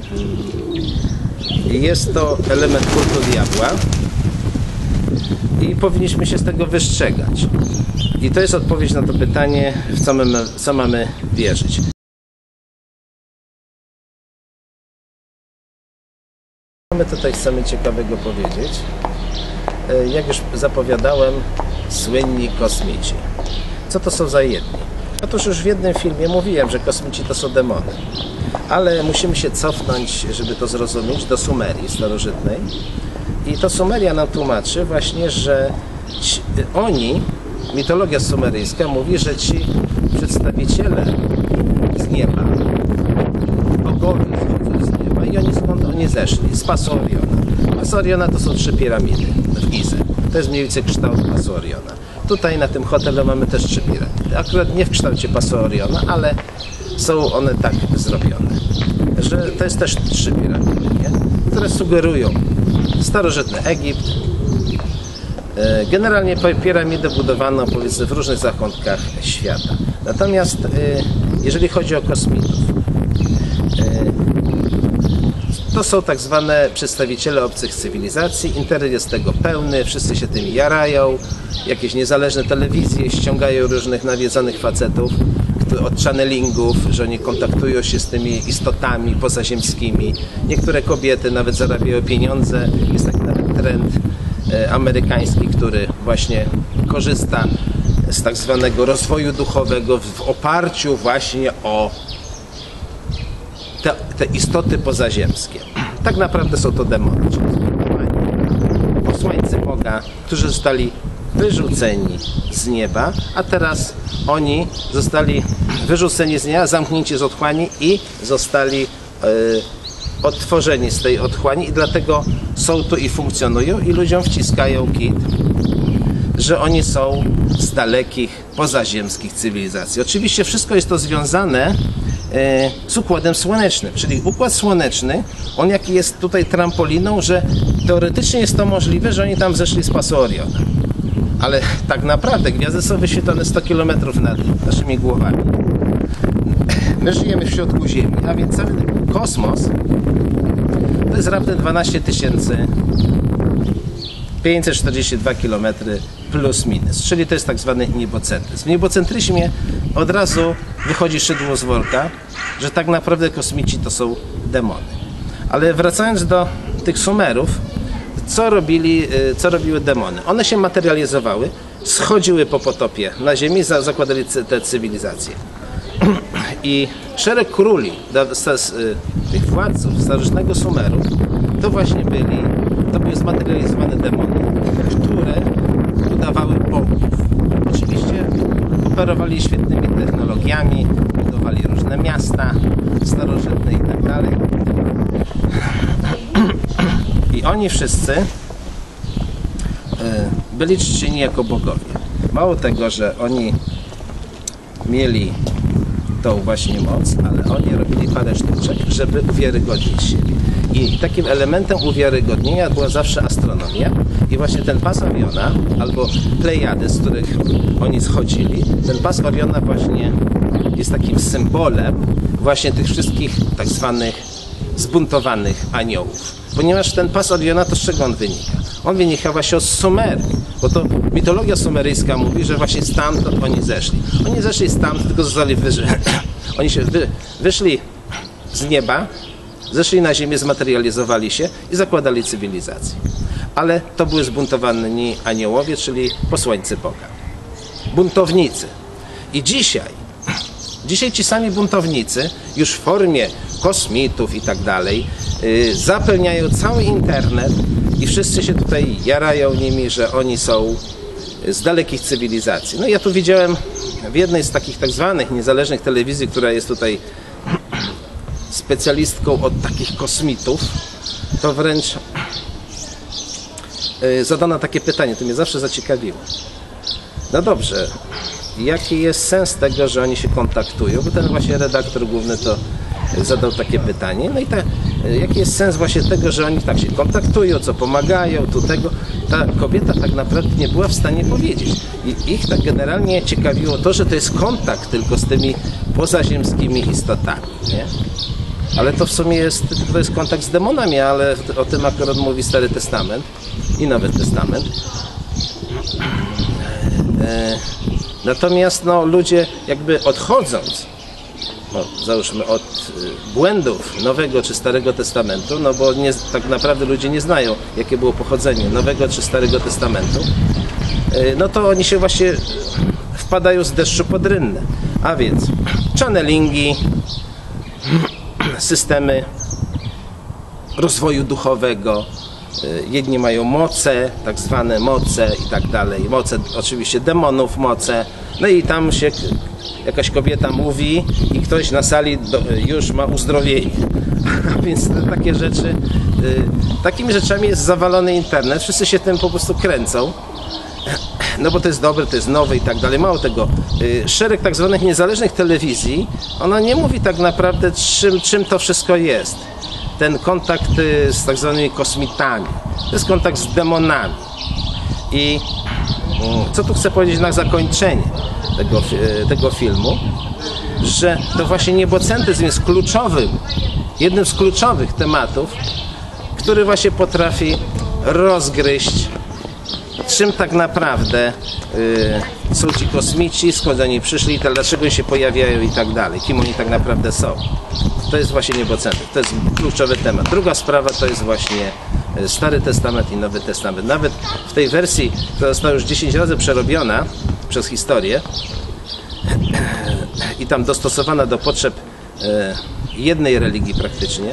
jest to element kultu diabła i powinniśmy się z tego wystrzegać. I to jest odpowiedź na to pytanie, w co mamy wierzyć. My tutaj chcemy ciekawego powiedzieć. Jak już zapowiadałem, słynni kosmici. Co to są za jedni? Otóż już w jednym filmie mówiłem, że kosmici to są demony. Ale musimy się cofnąć, żeby to zrozumieć, do Sumerii starożytnej. I to Sumeria nam tłumaczy właśnie, że oni, mitologia sumeryjska mówi, że ci przedstawiciele z nieba, bogowie schodzą z nieba i oni skąd oni zeszli? Z pasu Oriona. Pas Oriona to są 3 piramidy w Gizę. To jest mniej więcej kształt pasu Oriona. Tutaj na tym hotelu mamy też 3 piramidy. Akurat nie w kształcie pasu Oriona, ale są one tak zrobione, że to jest też 3 piramidy, nie? Które sugerują starożytny Egipt. Generalnie piramidy budowano, powiedzmy, w różnych zakątkach świata. Natomiast jeżeli chodzi o kosmitów, to są tak zwane przedstawiciele obcych cywilizacji. Internet jest tego pełny, wszyscy się tym jarają. Jakieś niezależne telewizje ściągają różnych nawiedzonych facetów od channelingów, że oni kontaktują się z tymi istotami pozaziemskimi. Niektóre kobiety nawet zarabiają pieniądze. Jest taki nawet trend amerykański, który właśnie korzysta z tak zwanego rozwoju duchowego w oparciu właśnie o te istoty pozaziemskie. Tak naprawdę są to demony, czyli posłańcy Boga, którzy zostali wyrzuceni z nieba, a teraz oni zostali wyrzuceni z nieba, zamknięci z otchłani i zostali odtworzeni z tej otchłani i dlatego są tu i funkcjonują i ludziom wciskają kit, że oni są z dalekich, pozaziemskich cywilizacji. Oczywiście wszystko jest to związane z Układem Słonecznym, czyli Układ Słoneczny, on jaki jest tutaj trampoliną, że teoretycznie jest to możliwe, że oni tam zeszli z pasu Oriona. Ale tak naprawdę gwiazdy są wyświetlone 100 km nad naszymi głowami. My żyjemy w środku Ziemi, a więc cały kosmos to jest raptem 12 542 km plus minus, czyli to jest tak zwany niebocentryzm. W niebocentryzmie od razu wychodzi szydło z worka, że tak naprawdę kosmici to są demony. Ale wracając do tych Sumerów, co robiły demony? One się materializowały, schodziły po potopie na ziemi, zakładali te cywilizacje. I szereg króli, tych władców starożytnego Sumeru, to właśnie były zmaterializowane demony, które udawały bogów. Oczywiście operowali świetnymi technologiami, budowali różne miasta starożytne i tak dalej. I oni wszyscy byli czcieni jako bogowie. Mało tego, że oni mieli tą właśnie moc, ale oni robili parę sztuczek, żeby uwiarygodnić siebie. I takim elementem uwiarygodnienia była zawsze astronomia. I właśnie ten pas Oriona, albo Plejady, z których oni schodzili, ten pas Oriona właśnie jest takim symbolem właśnie tych wszystkich tak zwanych zbuntowanych aniołów. Ponieważ ten pas Oriona, to z czego on wynika? On wynika właśnie z Sumerii, bo to mitologia sumeryjska mówi, że właśnie stamtąd oni zeszli. Oni zeszli stamtąd, tylko zostali oni się wyszli z nieba, zeszli na ziemię, zmaterializowali się i zakładali cywilizację. Ale to były zbuntowani aniołowie, czyli posłańcy Boga. Buntownicy. I dzisiaj ci sami buntownicy, już w formie kosmitów i tak dalej, zapełniają cały internet i wszyscy się tutaj jarają nimi, że oni są z dalekich cywilizacji. No ja tu widziałem w jednej z takich tak zwanych niezależnych telewizji, która jest tutaj specjalistką od takich kosmitów, to wręcz zadano takie pytanie, to mnie zawsze zaciekawiło. No dobrze, jaki jest sens tego, że oni się kontaktują? Bo ten właśnie redaktor główny to zadał takie pytanie. No i jaki jest sens właśnie tego, że oni tak się kontaktują, co pomagają, tu tego. Ta kobieta tak naprawdę nie była w stanie powiedzieć. I ich tak generalnie ciekawiło to, że to jest kontakt tylko z tymi pozaziemskimi istotami, nie? Ale to w sumie to jest kontakt z demonami, ale o tym akurat mówi Stary Testament i Nowy Testament. Natomiast no, ludzie jakby odchodząc, no, załóżmy od błędów Nowego czy Starego Testamentu, no bo tak naprawdę ludzie nie znają, jakie było pochodzenie Nowego czy Starego Testamentu, no to oni się właśnie wpadają z deszczu pod rynnę. A więc channelingi, systemy rozwoju duchowego, jedni mają moce, tak zwane moce i tak dalej, moce oczywiście demonów, moce, no i tam się jakaś kobieta mówi i ktoś na sali już ma uzdrowienie. A więc takie rzeczy, takimi rzeczami jest zawalony internet, wszyscy się tym po prostu kręcą. No bo to jest dobre, to jest nowe i tak dalej. Mało tego, szereg tak zwanych niezależnych telewizji, ona nie mówi tak naprawdę czym to wszystko jest. Ten kontakt z tak zwanymi kosmitami, to jest kontakt z demonami. I co tu chcę powiedzieć na zakończenie tego filmu, że to właśnie niebocentryzm jest jednym z kluczowych tematów, który właśnie potrafi rozgryźć, czym tak naprawdę są ci kosmici, skąd oni przyszli, dlaczego się pojawiają i tak dalej, kim oni tak naprawdę są. To jest właśnie niebocentryzm, to jest kluczowy temat. Druga sprawa to jest właśnie Stary Testament i Nowy Testament. Nawet w tej wersji, która została już 10 razy przerobiona przez historię i tam dostosowana do potrzeb jednej religii praktycznie,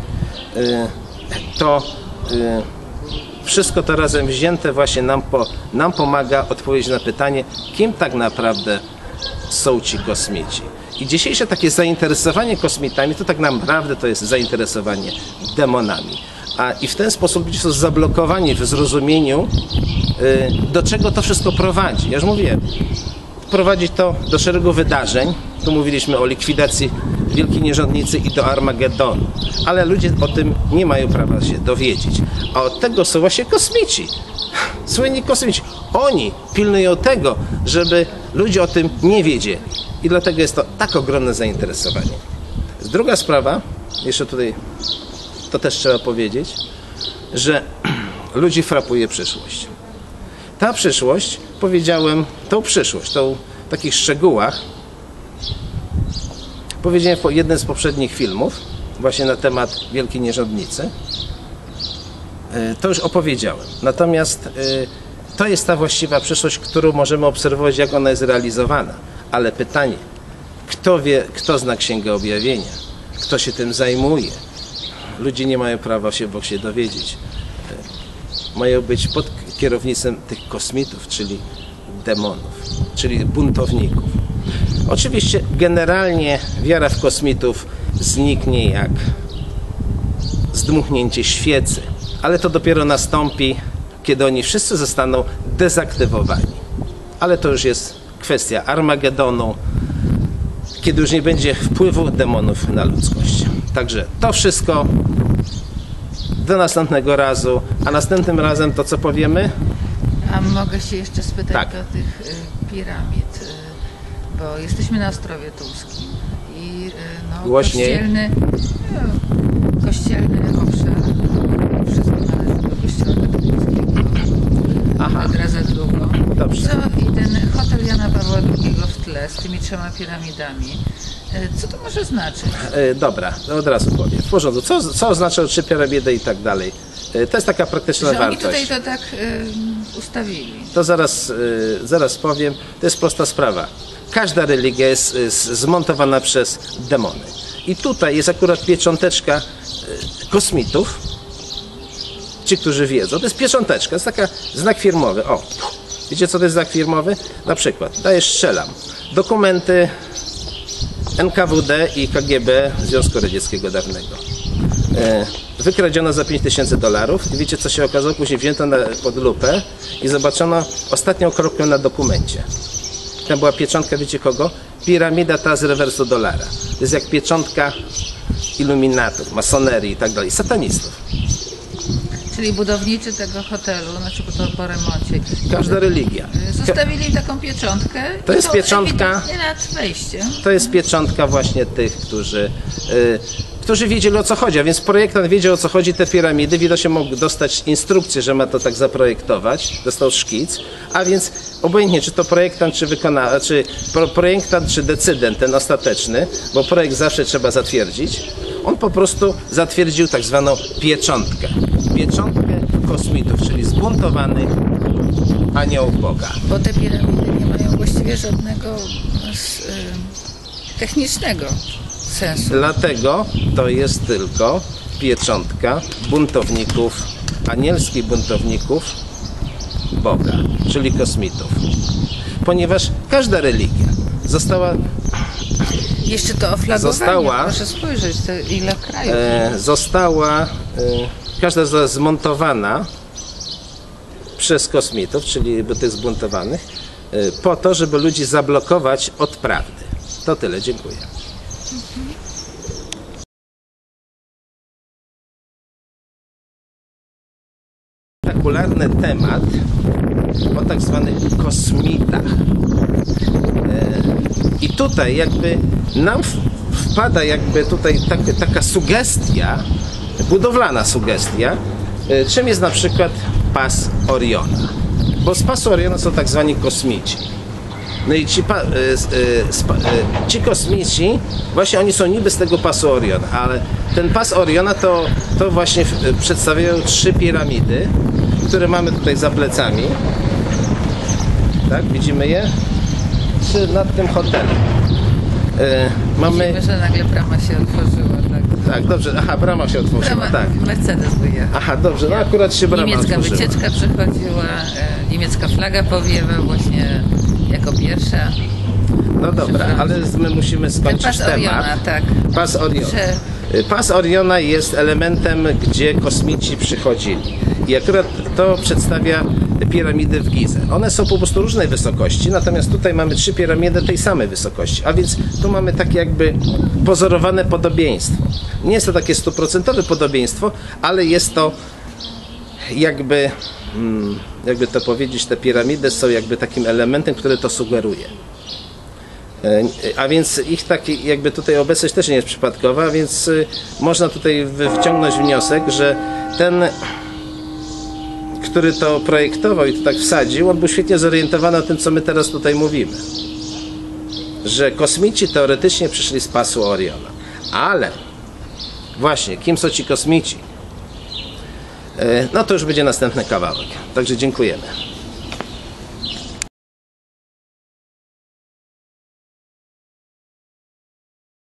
to wszystko to razem wzięte właśnie nam pomaga odpowiedzieć na pytanie, kim tak naprawdę są ci kosmici. I dzisiejsze takie zainteresowanie kosmitami to tak naprawdę to jest zainteresowanie demonami. I w ten sposób ludzie są zablokowani w zrozumieniu, do czego to wszystko prowadzi. Ja już mówiłem, prowadzi to do szeregu wydarzeń. Tu mówiliśmy o likwidacji Wielkiej Nierządnicy i do Armagedonu. Ale ludzie o tym nie mają prawa się dowiedzieć. A od tego są właśnie kosmici. Słynni kosmici. Oni pilnują tego, żeby ludzie o tym nie wiedzieli. I dlatego jest to tak ogromne zainteresowanie. Druga sprawa, jeszcze tutaj to też trzeba powiedzieć, że ludzi frapuje przyszłość. Ta przyszłość, powiedziałem, tą przyszłość, w takich szczegółach, powiedziałem w jednym z poprzednich filmów, właśnie na temat Wielkiej Nierządnicy, to już opowiedziałem. Natomiast to jest ta właściwa przyszłość, którą możemy obserwować, jak ona jest realizowana. Ale pytanie, kto wie, kto zna Księgę Objawienia, kto się tym zajmuje? Ludzie nie mają prawa się dowiedzieć. Mają być pod kierownictwem tych kosmitów, czyli demonów, czyli buntowników. Oczywiście generalnie wiara w kosmitów zniknie jak zdmuchnięcie świecy, ale to dopiero nastąpi, kiedy oni wszyscy zostaną dezaktywowani. Ale to już jest kwestia Armagedonu, kiedy już nie będzie wpływu demonów na ludzkość. Także to wszystko do następnego razu, a następnym razem to co powiemy? A mogę się jeszcze spytać tak. o tych piramid, bo jesteśmy na Ostrowie Tuskim i kościelny obszar, wszystko należy do kościoła katolickiego. Aha. Drodze długo. Dobrze. I ten hotel Jana Pawła II w tle z tymi 3 piramidami. Co to może znaczyć? Dobra, od razu powiem. W porządku. Co oznaczają 3 piramidy i tak dalej? To jest taka praktyczna wartość. Oni tutaj to tak ustawili. To zaraz powiem. To jest prosta sprawa. Każda religia jest zmontowana przez demony. I tutaj jest akurat piecząteczka kosmitów. Ci, którzy wiedzą, to jest piecząteczka, to jest taka znak firmowy. O, wiecie co to jest znak firmowy? Na przykład, strzelam. Dokumenty NKWD i KGB Związku Radzieckiego dawnego. Wykradziono za $5000 i wiecie co się okazało? Później wzięto pod lupę i zobaczono ostatnią kropkę na dokumencie. Tam była pieczątka, wiecie kogo? Piramida ta z rewersu dolara. To jest jak pieczątka iluminatów, masonerii i tak dalej, satanistów. Czyli budowniczy tego hotelu, znaczy po remoncie. Każda religia. Zostawili taką pieczątkę. To jest pieczątka. Nie nad wejściem. To jest pieczątka właśnie tych, którzy wiedzieli, o co chodzi, a więc projektant wiedział, o co chodzi te piramidy, widocznie mógł dostać instrukcję, że ma to tak zaprojektować, dostał szkic, a więc obojętnie, czy to projektant, projektant, czy decydent, ten ostateczny, bo projekt zawsze trzeba zatwierdzić, on po prostu zatwierdził tak zwaną pieczątkę. Pieczątkę kosmitów, czyli zbuntowanych aniołów Boga. Bo te piramidy nie mają właściwie żadnego technicznego sensu. Dlatego to jest tylko pieczątka buntowników, anielskich buntowników Boga, czyli kosmitów. Ponieważ każda religia została Jeszcze to oflagowanie, proszę spojrzeć, to ile krajów. Każda została zmontowana przez kosmitów, czyli tych zbuntowanych, po to, żeby ludzi zablokować od prawdy. To tyle, dziękuję. Spektakularny temat o tak zwanych kosmitach. I tutaj jakby nam wpada jakby tutaj taka sugestia, budowlana sugestia, czym jest na przykład pas Oriona. Bo z pasu Oriona są tak zwani kosmici. No i ci kosmici, właśnie oni są niby z tego pasu Oriona, ale ten pas Oriona to właśnie przedstawiają 3 piramidy, które mamy tutaj za plecami. Tak, widzimy je? Nad tym hotelem. Widzimy, że nagle brama się otworzyła. Tak, dobrze. Aha, brama się otworzyła, tak. Mercedes wyjechał. Aha, dobrze, no akurat się brama niemiecka otworzyła. wycieczka przychodziła, niemiecka flaga powiewa właśnie jako pierwsza. No dobra, ale my musimy skończyć pas temat. Oriona, tak. Pas Oriona. Pas Oriona jest elementem, gdzie kosmici przychodzili. I akurat to przedstawia piramidy w Gizę. One są po prostu różnej wysokości, natomiast tutaj mamy 3 piramidy tej samej wysokości. A więc tu mamy takie jakby pozorowane podobieństwo. Nie jest to takie 100% podobieństwo, ale jest to jakby to powiedzieć, te piramidy są jakby takim elementem, który to sugeruje. A więc ich taki jakby tutaj obecność też nie jest przypadkowa, a więc można tutaj wyciągnąć wniosek, że ten, który to projektował i to tak wsadził, on był świetnie zorientowany o tym, co my teraz tutaj mówimy. Że kosmici teoretycznie przyszli z pasu Oriona. Ale właśnie, kim są ci kosmici? No to już będzie następny kawałek. Także dziękujemy.